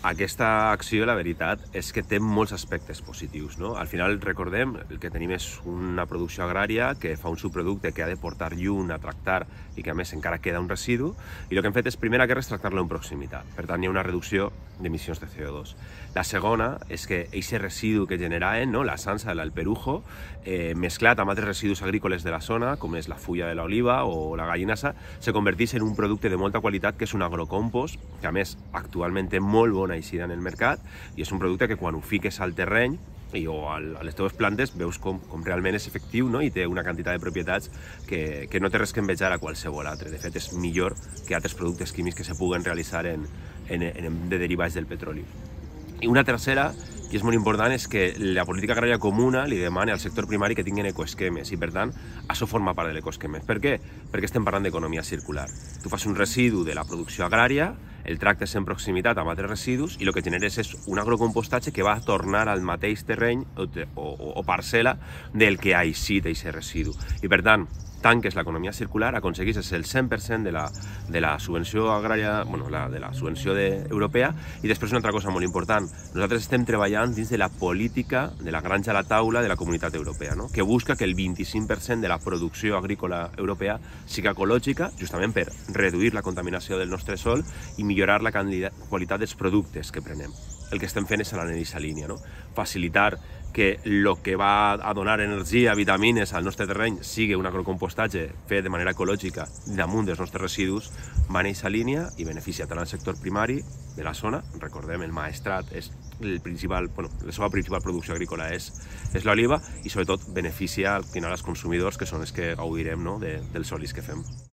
Aquesta acció, la veritat, és que té molts aspectes positius, no? Al final, recordem, el que tenim és una producció agrària que fa un subproducte que ha de portar llum a tractar i que a més encara queda un residu, i el que hem fet és, primera, que és tractar-lo en proximitat. Per tant, hi ha una reducció d'emissions de CO2. La segona és que aquest residu que generaven, no? La sansa, el perujo, mesclat amb altres residus agrícoles de la zona, com és la fulla de l'oliva o la gallinassa, se converteix en un producte de molta qualitat que és un agrocompost, que a més actualment té molt bona eixida en el mercat i és un producte que quan ho fiques al terreny o a les teves plantes veus com realment és efectiu, no? I té una quantitat de propietats que no té res que envejar a qualsevol altre. De fet, és millor que altres productes químics que se puguen realitzar de derivats del petroli. I una tercera, que és molt important, és que la política agrària comuna li demana al sector primari que tinguin ecoesquemes i, per tant, això forma part de l'ecoesquema. Per què? Perquè estem parlant d'economia circular. Tu fas un residu de la producció agrària, el tractes en proximitat amb altres residus i el que generes és un agrocompostatge que va tornar al mateix terreny o parcel·la del que ha eixit aquest residu. I, per tant, tanques l'economia circular, aconsegueixes el 100% de la subvenció agrària, bueno, de la subvenció europea, i després una altra cosa molt important. Nosaltres estem treballant dins de la política de la granja a la taula de la Comunitat Europea, no? Que busca que el 25% de la producció agrícola europea sigui ecològica, justament per reduir la contaminació del nostre sòl i millorar la qualitat dels productes que prenem. El que estem fent és anar en aquesta línia, no? Facilitar que el que va a donar energia, vitamines al nostre terreny sigui un agrocompostatge fet de manera ecològica damunt dels nostres residus, va en aquesta línia i beneficia tant al sector primari de la zona. Recordem, el Maestrat és la seva principal producció agrícola és l'oliva i sobretot beneficia al final als consumidors, que són els que gaudirem, no? Dels olis que fem.